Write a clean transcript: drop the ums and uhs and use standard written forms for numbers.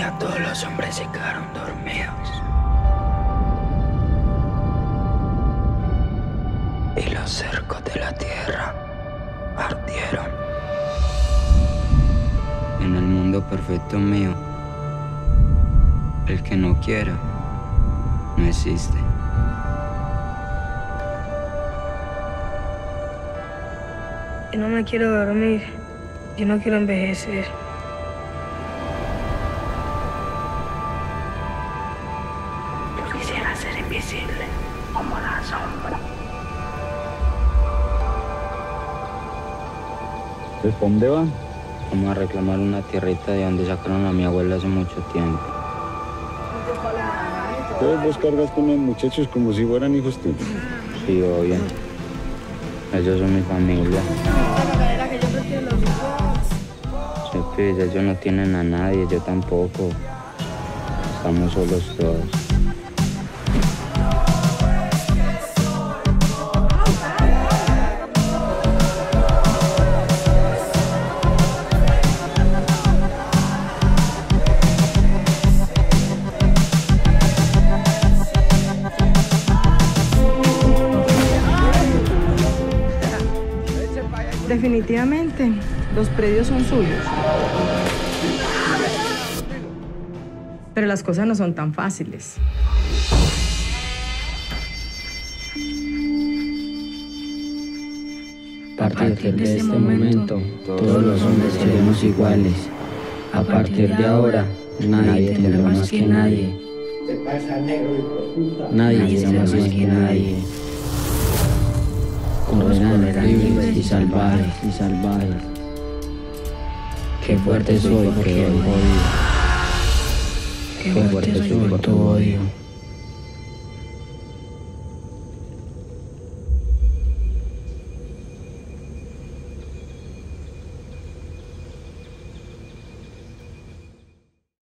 ya todos los hombres se quedaron dormidos. Y los cercos de la tierra ardieron. En el mundo perfecto mío, el que no quiera, no existe. Yo no me quiero dormir, yo no quiero envejecer. Yo quisiera ser invisible, como la sombra. ¿Pues para dónde van? Vamos a reclamar una tierrita de donde sacaron a mi abuela hace mucho tiempo. Entonces vos cargas con los muchachos como si fueran hijos tuyos. Sí, obvio. Ellos son mi familia. Sí, pues ellos no tienen a nadie, yo tampoco. Estamos solos todos. Definitivamente, los predios son suyos. Pero las cosas no son tan fáciles. A partir de este momento, todos los hombres seremos iguales. A partir de ahora, nadie tendrá más que nadie. Nadie será más que nadie. Correrán libres y salvajes, Qué fuerte soy porque odio. Qué fuerte soy por tu odio.